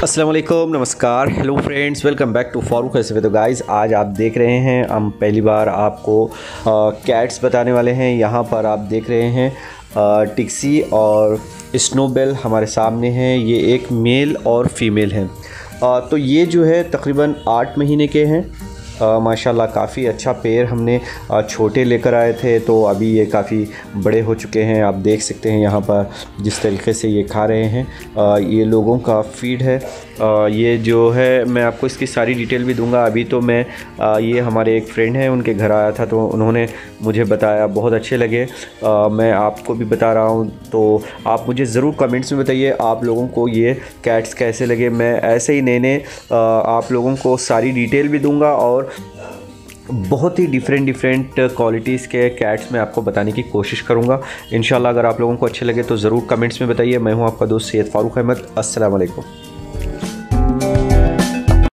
अस्सलाम वालेकुम, नमस्कार, hello friends, welcome back to Farooq ऐसे। तो गाइस, आज आप देख रहे हैं, हम पहली बार आपको कैट्स बताने वाले हैं। यहाँ पर आप देख रहे हैं टिक्सी और स्नोबेल हमारे सामने हैं। ये एक मेल और फीमेल हैं। तो ये जो है तकरीबन 8 महीने के हैं। माशाल्लाह काफ़ी अच्छा पेयर हमने छोटे लेकर आए थे, तो अभी ये काफ़ी बड़े हो चुके हैं। आप देख सकते हैं यहाँ पर जिस तरीके से ये खा रहे हैं। ये लोगों का फीड है। ये जो है मैं आपको इसकी सारी डिटेल भी दूंगा। अभी तो मैं ये हमारे एक फ्रेंड हैं, उनके घर आया था, तो उन्होंने मुझे बताया, बहुत अच्छे लगे। मैं आपको भी बता रहा हूँ, तो आप मुझे ज़रूर कमेंट्स में बताइए आप लोगों को ये कैट्स कैसे लगे। मैं ऐसे ही नए आप लोगों को सारी डिटेल भी दूंगा और बहुत ही डिफरेंट क्वालिटीज़ के कैट्स मैं आपको बताने की कोशिश करूँगा। इंशाल्लाह अगर आप लोगों को अच्छे लगे तो ज़रूर कमेंट्स में बताइए। मैं हूँ आपका दोस्त सैयद फ़ारूक अहमद। अस्सलाम वालेकुम।